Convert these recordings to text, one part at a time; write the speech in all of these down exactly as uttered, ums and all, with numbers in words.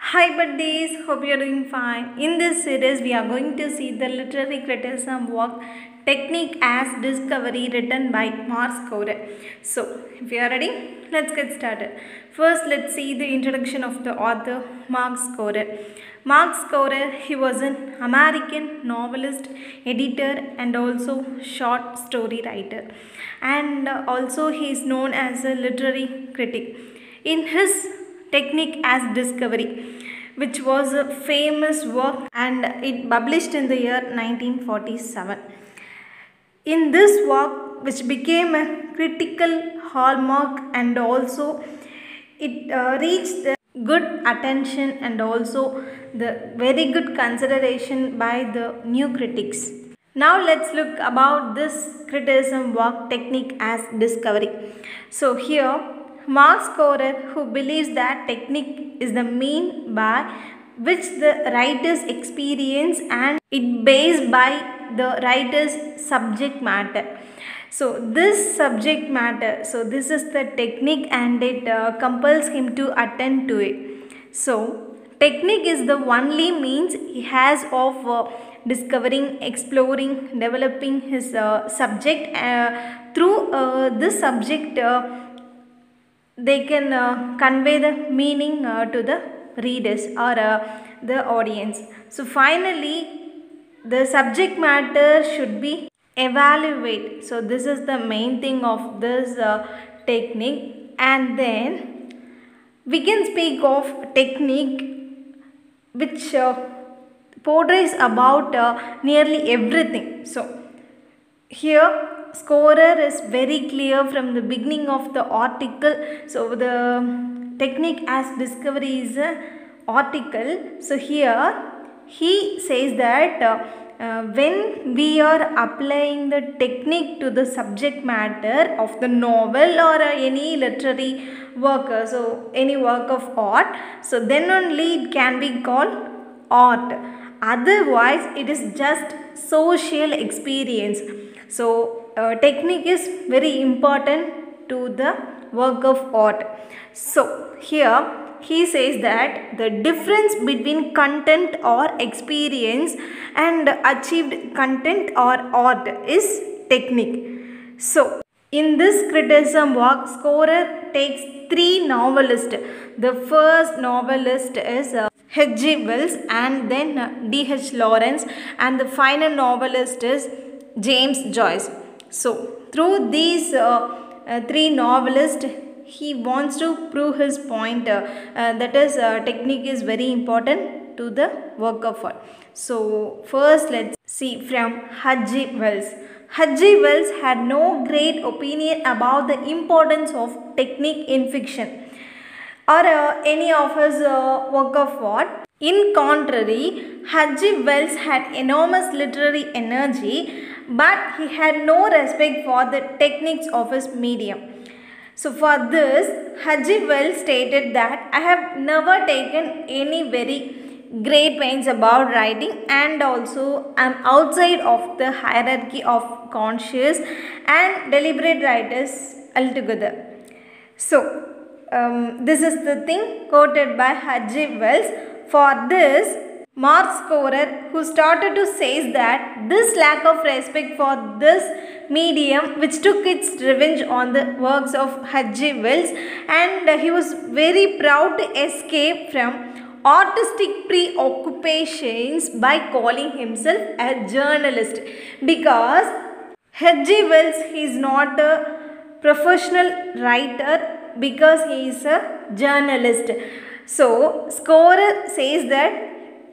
Hi buddies, hope you're doing fine. In this series, we are going to see the literary criticism work Technique as Discovery written by Mark Scorer. So, if you are ready, let's get started. First, let's see the introduction of the author Mark Scorer. Mark Scorer, he was an American novelist, editor and also short story writer. And also he is known as a literary critic. In his Technique as Discovery, which was a famous work and it published in the year nineteen forty-seven. In this work, which became a critical hallmark and also it uh, reached the good attention and also the very good consideration by the new critics. Now let's look about this criticism work Technique as Discovery. So here Mark Scorer, who believes that technique is the mean by which the writer's experience and it based by the writer's subject matter. So this subject matter, so this is the technique and it uh, compels him to attend to it. So technique is the only means he has of uh, discovering, exploring, developing his uh, subject. Uh, through uh, this subject, uh, they can uh, convey the meaning uh, to the readers or uh, the audience. So finally, the subject matter should be evaluate. So this is the main thing of this uh, technique. And then we can speak of technique which uh, portrays about uh, nearly everything. So here Scorer is very clear from the beginning of the article. So the technique as discovery is a article. So here he says that uh, uh, when we are applying the technique to the subject matter of the novel or uh, any literary work, uh, so any work of art, so then only it can be called art. Otherwise it is just social experience. So uh, technique is very important to the work of art. So here he says that the difference between content or experience and achieved content or art is technique. So in this criticism work, Scorer takes three novelists. The first novelist is uh, H G Wells and then uh, D H Lawrence, and the final novelist is James Joyce. So through these uh, uh, three novelists, he wants to prove his point uh, uh, that is uh, technique is very important to the work of art. So first let's see from H G Wells. H G Wells had no great opinion about the importance of technique in fiction or uh, any of his uh, work of art. In contrary, H G Wells had enormous literary energy, but he had no respect for the techniques of his medium. So for this, H G Wells stated that I have never taken any very great pains about writing, and also I am outside of the hierarchy of conscious and deliberate writers altogether. So um, this is the thing quoted by H G Wells. For this, Mark Scorer, who started to say that this lack of respect for this medium which took its revenge on the works of H G Wells, and he was very proud to escape from artistic preoccupations by calling himself a journalist, because H G Wells is not a professional writer because he is a journalist. So Scorer says that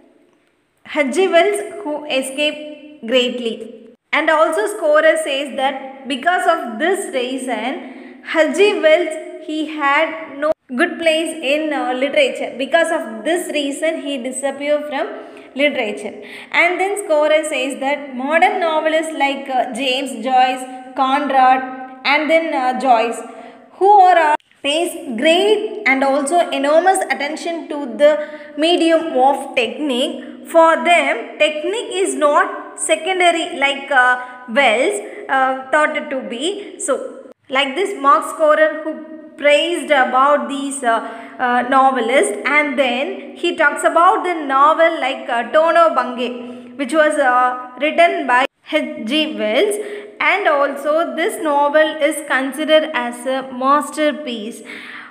H G Wells who escaped greatly, and also Scorer says that because of this reason H G Wells he had no good place in uh, literature. Because of this reason he disappeared from literature. And then Scorer says that modern novelists like uh, James Joyce, Conrad and then uh, Joyce, who are uh, pays great and also enormous attention to the medium of technique. For them, technique is not secondary like uh, Wells uh, thought it to be. So like this, Mark Scorer, who praised about these uh, uh, novelists, and then he talks about the novel like uh, Tono Bange, which was uh, written by H G Wells, and also this novel is considered as a masterpiece.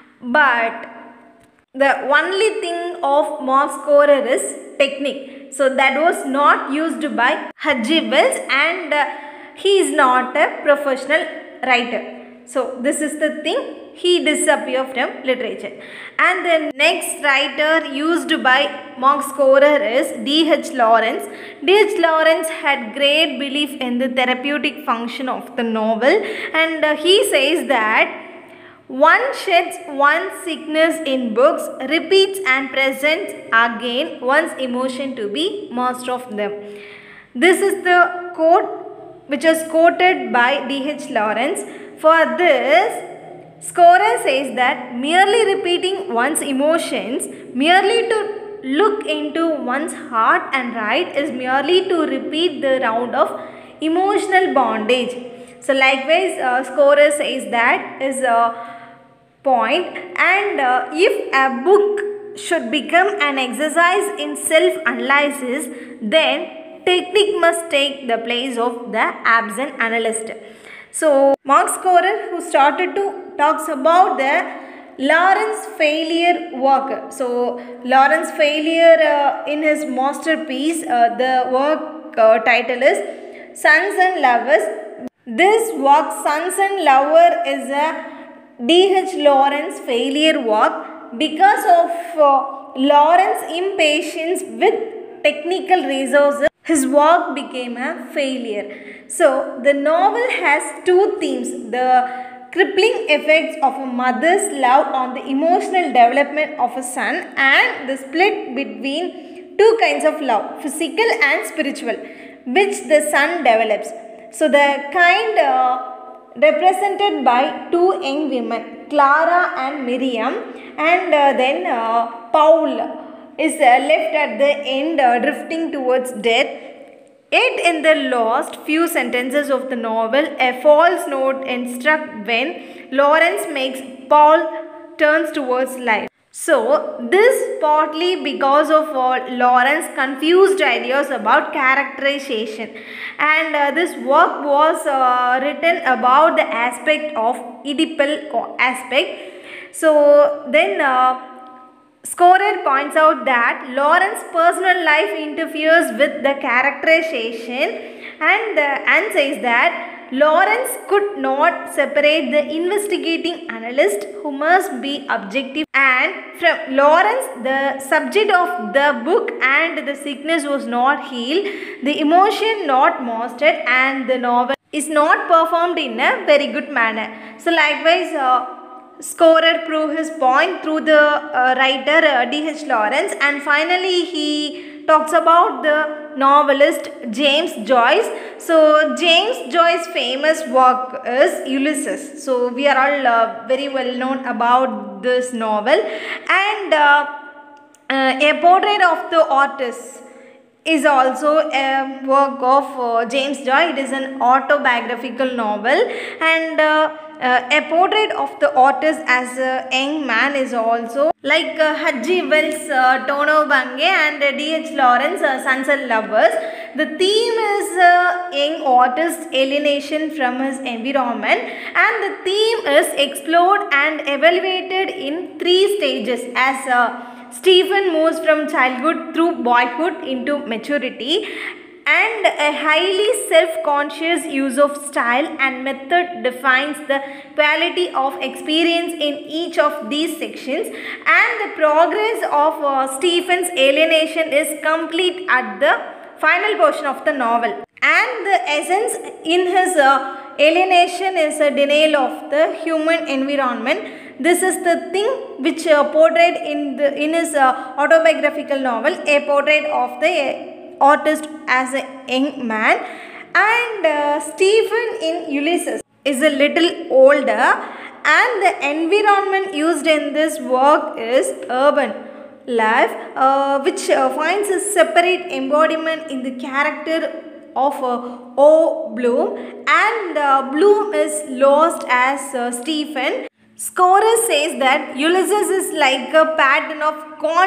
But the only thing of mark scorer is technique. So that was not used by H G Wells, and uh, he is not a professional writer. So this is the thing, he disappeared from literature. And the next writer used by mark scorer is D H Lawrence. D H Lawrence had great belief in the therapeutic function of the novel, and uh, he says that one sheds one's sickness in books, repeats and presents again one's emotion to be master of them. This is the quote which is quoted by D H Lawrence. For this, scorer says that merely repeating one's emotions, merely to look into one's heart and write, is merely to repeat the round of emotional bondage. So likewise, uh, scorer says that is a point, and uh, if a book should become an exercise in self-analysis, then technique must take the place of the absent analyst. So mark scorer, who started to talks about the Lawrence failure work. So Lawrence failure uh, in his masterpiece, uh, the work uh, title is Sons and Lovers. This work, Sons and Lover, is a D H Lawrence failure work because of uh, Lawrence's impatience with technical resources. His work became a failure. So the novel has two themes: the crippling effects of a mother's love on the emotional development of a son, and the split between two kinds of love, physical and spiritual, which the son develops. So the kind uh, represented by two young women, Clara and Miriam, and uh, then uh, Paul is uh, left at the end uh, drifting towards death. Yet in the last few sentences of the novel, a false note is struck when Lawrence makes Paul turns towards life. So this partly because of uh, Lawrence's confused ideas about characterization, and uh, this work was uh, written about the aspect of Oedipal aspect. So then uh, scorer points out that Lawrence's personal life interferes with the characterization, and, uh, and says that Lawrence could not separate the investigating analyst, who must be objective, and from Lawrence the subject of the book and the sickness was not healed, the emotion not mastered, and the novel is not performed in a very good manner. So likewise, uh, scorer proved his point through the uh, writer uh, D H Lawrence, and finally he talks about the novelist James Joyce. So James Joyce's famous work is Ulysses. So we are all uh, very well known about this novel, and uh, uh, A Portrait of the Artist is also a work of uh, James Joyce. It is an autobiographical novel, and uh, uh, A Portrait of the Artist as a young man is also like uh, H G Wells' uh, Tono Bange and uh, D H Lawrence uh, Sons and Lovers. The theme is uh, young artist alienation from his environment, and the theme is explored and evaluated in three stages as uh, Stephen moves from childhood through boyhood into maturity, and a highly self-conscious use of style and method defines the quality of experience in each of these sections, and the progress of uh, Stephen's alienation is complete at the final portion of the novel, and the essence in his uh, alienation is a denial of the human environment. This is the thing which uh, portrayed in the in his uh, autobiographical novel, A Portrait of the Artist as a young man. And uh, Stephen in Ulysses is a little older, and the environment used in this work is urban life, uh, which uh, finds a separate embodiment in the character of uh, O. Bloom, and uh, Bloom is lost as uh, Stephen. Scorer says that Ulysses is like a pattern of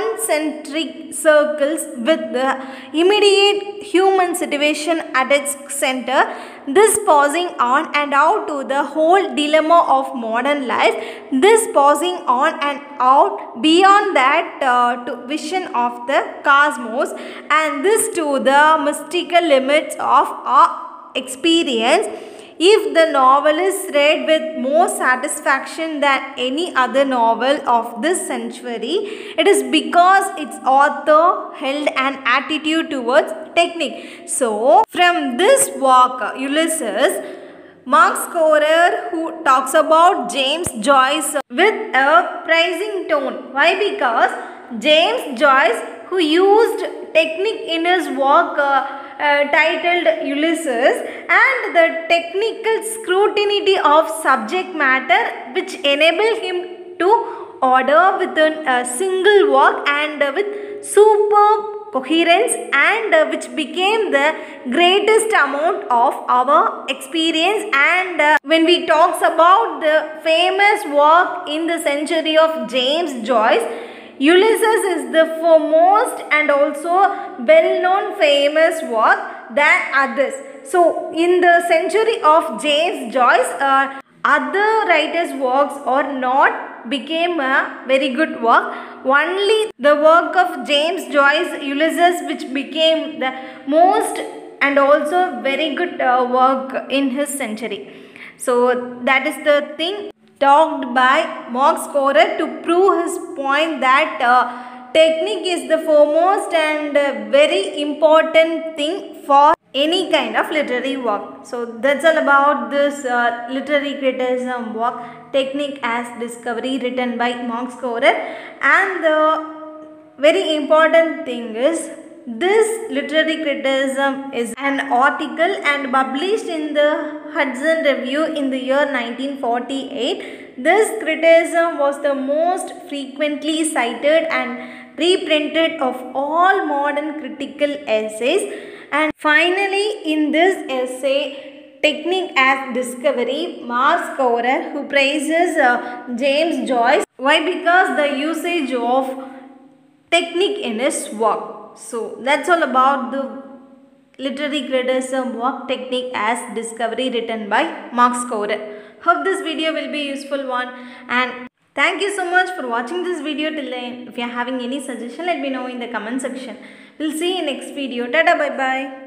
concentric circles with the immediate human situation at its center, this passing on and out to the whole dilemma of modern life, this passing on and out beyond that uh, to vision of the cosmos, and this to the mystical limits of our experience. If the novel is read with more satisfaction than any other novel of this century, it is because its author held an attitude towards technique. So, from this work, Ulysses, Mark Scorer, who talks about James Joyce with a praising tone. Why? Because James Joyce, who used technique in his work uh, uh, titled Ulysses, and the technical scrutiny of subject matter which enabled him to order within a single work and uh, with superb coherence, and uh, which became the greatest amount of our experience. And uh, when we talks about the famous work in the century of James Joyce, Ulysses is the foremost and also well-known famous work than others. So, in the century of James Joyce, uh, other writers' works or not became a very good work. Only the work of James Joyce, Ulysses, which became the most and also very good uh, work in his century. So, that is the thing talked by Mark Scorer to prove his point that uh, technique is the foremost and uh, very important thing for any kind of literary work. So that's all about this uh, literary criticism work, Technique as Discovery, written by Mark Scorer. And the very important thing is, this literary criticism is an article and published in the Hudson Review in the year nineteen forty-eight. This criticism was the most frequently cited and reprinted of all modern critical essays. And finally, in this essay, Technique as Discovery, Mark Scorer, who praises uh, James Joyce. Why? Because the usage of technique in his work. So that's all about the literary criticism work, Technique as Discovery, written by Mark Scorer. Hope this video will be useful one, and thank you so much for watching this video till the end. If you are having any suggestion, let me know in the comment section. We'll see you in next video. Tada, bye bye.